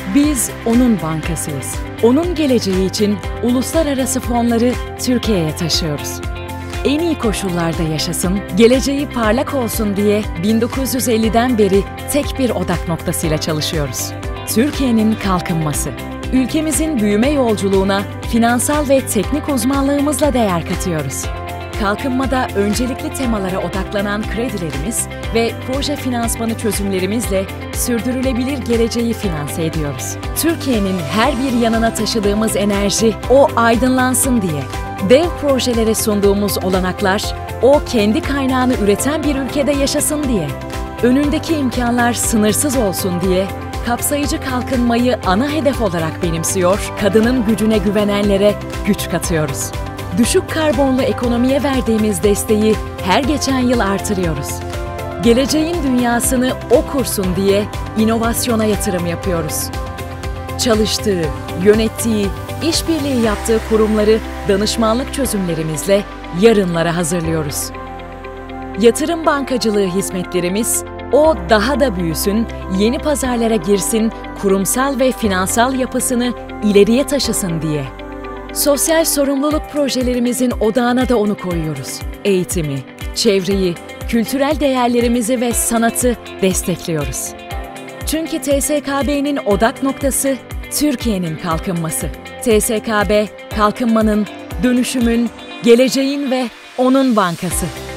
Biz onun bankasıyız. Onun geleceği için uluslararası fonları Türkiye'ye taşıyoruz. En iyi koşullarda yaşasın, geleceği parlak olsun diye 1950'den beri tek bir odak noktasıyla çalışıyoruz. Türkiye'nin kalkınması. Ülkemizin büyüme yolculuğuna finansal ve teknik uzmanlığımızla değer katıyoruz. Kalkınmada öncelikli temalara odaklanan kredilerimiz ve proje finansmanı çözümlerimizle sürdürülebilir geleceği finanse ediyoruz. Türkiye'nin her bir yanına taşıdığımız enerji o aydınlansın diye. Dev projelere sunduğumuz olanaklar o kendi kaynağını üreten bir ülkede yaşasın diye. Önündeki imkanlar sınırsız olsun diye kapsayıcı kalkınmayı ana hedef olarak benimsiyor, kadının gücüne güvenenlere güç katıyoruz. Düşük karbonlu ekonomiye verdiğimiz desteği her geçen yıl artırıyoruz. Geleceğin dünyasını o kursun diye inovasyona yatırım yapıyoruz. Çalıştığı, yönettiği, işbirliği yaptığı kurumları danışmanlık çözümlerimizle yarınlara hazırlıyoruz. Yatırım bankacılığı hizmetlerimiz o daha da büyüsün, yeni pazarlara girsin, kurumsal ve finansal yapısını ileriye taşısın diye. Sosyal sorumluluk projelerimizin odağına da onu koyuyoruz. Eğitimi, çevreyi, kültürel değerlerimizi ve sanatı destekliyoruz. Çünkü TSKB'nin odak noktası Türkiye'nin kalkınması. TSKB, kalkınmanın, dönüşümün, geleceğin ve onun bankası.